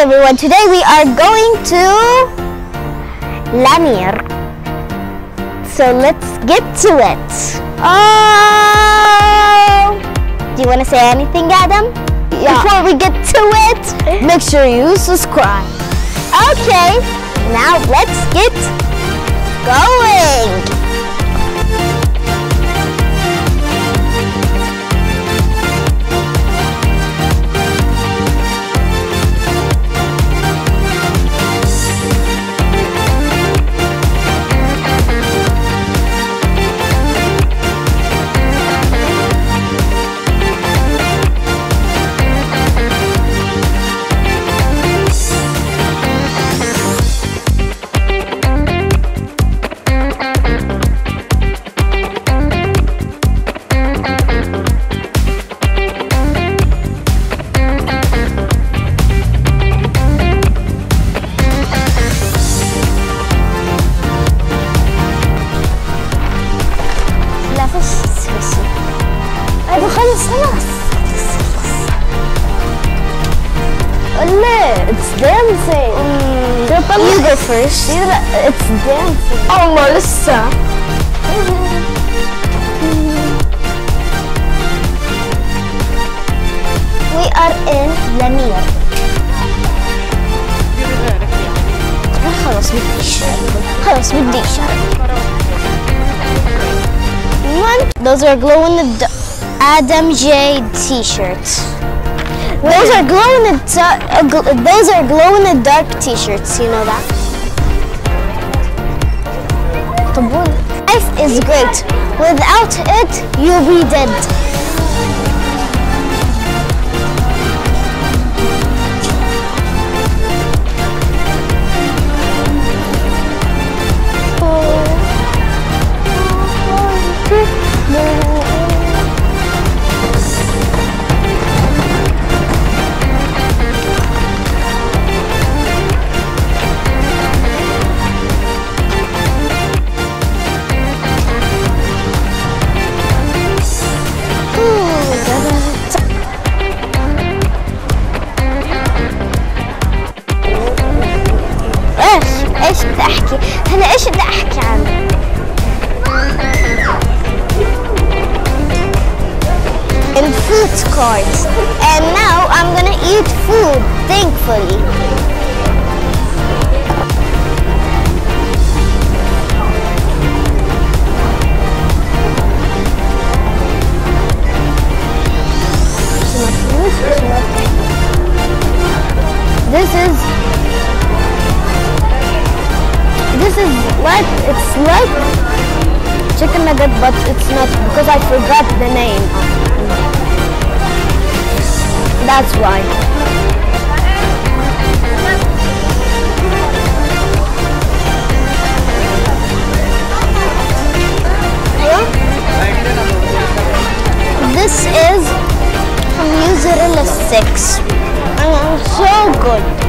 everyone, today we are going to LaMer. So let's get to it. Oh! Do you want to say anything, Adam? Yeah. Before we get to it, make sure you subscribe. Okay, now let's get going. It's dancing. You go first. Seedra, it's dancing. الله لسه. We are in LaMer. خلاص بدي أشارك. Those are glow in the Adam J t-shirts. Those are glow in the dark t-shirts, you know that? Life is great. Without it, you'll be dead. ايش بدي احكي؟ هلا ايش بدي احكي عنه؟ In food court, and now I'm gonna eat food, thankfully. This is like, it's like chicken nugget, but it's not, because I forgot the name. That's why. This is Mozzarella 6. And it's so good.